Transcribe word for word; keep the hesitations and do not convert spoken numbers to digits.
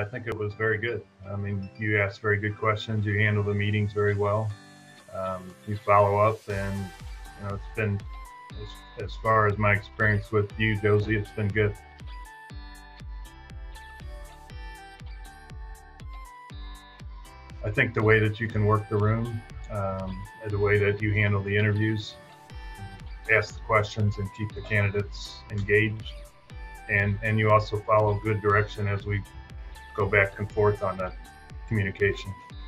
I think it was very good. I mean, you asked very good questions. You handle the meetings very well. Um, you follow up, and you know it's been as, as far as my experience with you, Josie, it's been good. I think the way that you can work the room, um, the way that you handle the interviews, ask the questions, and keep the candidates engaged, and and you also follow good direction as we go back and forth on the communication.